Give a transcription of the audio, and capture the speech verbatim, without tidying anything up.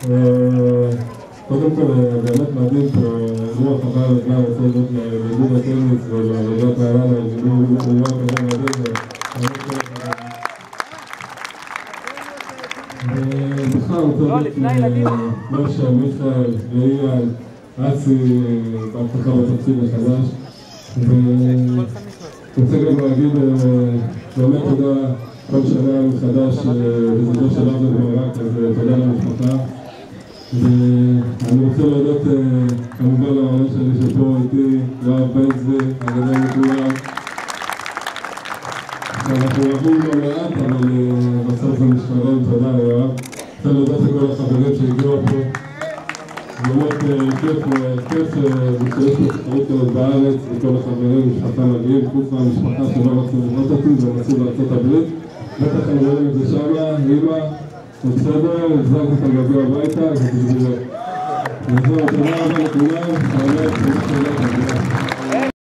קודם כל, באמת מדהים פה, רוח חבל הזמן רוצה להיות לאיגוד הטניס ולעבודת העולם, לאיגוד רוח כזה מדהים. ובכלל רוצה להיות משה, מיכאל, ואילן, אסי, בהצלחה בתקציב החדש. ורוצה גם להגיד באמת תודה כל שנה מחדש בזידו של אבא וברק, אז תודה למשפחה. ואני רוצה להודות כמובן למאמן שלי שפה איתי, יואב בן צבי, הגדול לכולם. אנחנו רבים לא מעט, אבל בסוף זה משתלם, תודה ליואב. רוצה להודות לכל החברים שהגיעו פה. באמת כיף, כיף שיש פה תחרות כזאת בארץ, וכל החברים, משפחה מגיעים, חוץ מהמשפחה שלא רצו לראות אותי ונסעו לארצות הברית. בטח אני רואים את זה שמה, אמא, בסדר, החזרתי את הגביע הביתה, וזהו, תודה רבה לכולם, באמת, תודה רבה.